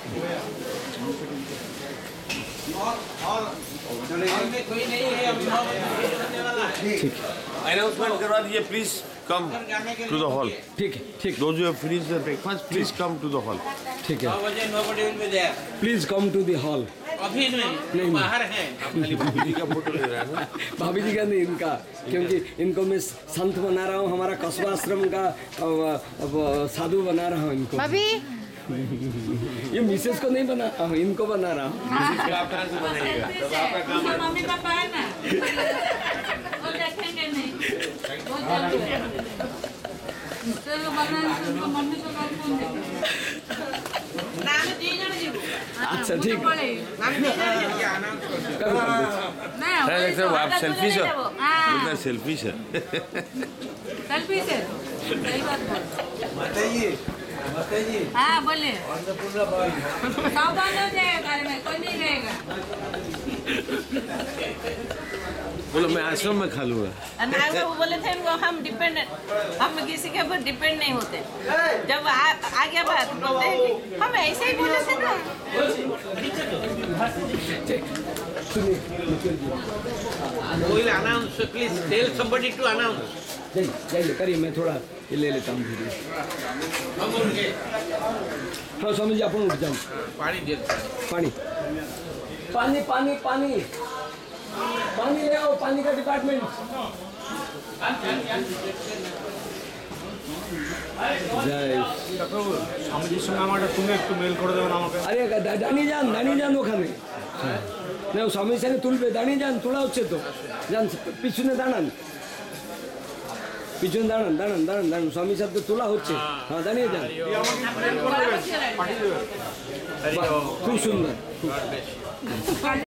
ठीक अनाउंसमेंट करवा दीजिए, please come to the hall. ठीक है, ठीक Those who have finished their breakfast, please come to the hall. ठीक है। Please come to the hall. अभी नहीं, बाहर है। भाभी का फोटो ले रहा है ना? भाभी जी का नहीं, इनका, क्योंकि इनको मैं संत बना रहा हूँ, हमारा कस्बा आश्रम का साधु बना रहा हूँ इनको। भाभी ये मिसेस को नहीं बना रहा हूँ, इनको बना रहा हूँ। आप कहाँ से बनाइएगा? तब आपका काम है। मम्मी पापा है ना, वो देखेंगे नहीं, वो जल्दी है। चलो बनाना, तो मम्मी को कौन देखेगा? नाम दी जाने जी। अच्छा ठीक। नाम दी जाने जी। नहीं सर, आप सेल्फिश हो। हाँ सेल्फिश है। सेल्फी से सही बात है। बताइए। हाँ बोले। सब बंद हो जाएगा, घर में कोई नहीं रहेगा। बोलो मैं आश्रम में खा लूँगा। वो बोले थे इनको हम डिपेंडेंट, हम किसी के ऊपर डिपेंड नहीं होते। जब आ गया बात बोलते हैं कि हम ऐसे ही बोले थे ना। Will announce, please tell somebody to announce. जाइए करिए, मैं थोड़ा ये ले लेता हूँ वीडियो। हाँ स्वामी जी, आप उठ जाओ। पानी दे। पानी पानी पानी पानी पानी ले आओ, पानी का डिपार्टमेंट। जय স্বামীজির সঙ্গে আমার তুমি একটু মেল করে দেবেন আমাকে। আরে দাঁড়িয়ে যান ওখানে। না স্বামীর সঙ্গে তুলবে, দাঁড়িয়ে যান, তোলা হচ্ছে তো। যান পিছনে দাঁড়ান, পিছনে দাঁড়ান, দাঁড়ান দাঁড়ান দাঁড়ান, স্বামীর সাথে তোলা হচ্ছে। হ্যাঁ দাঁড়িয়ে যান। বাহ, খুব সুন্দর।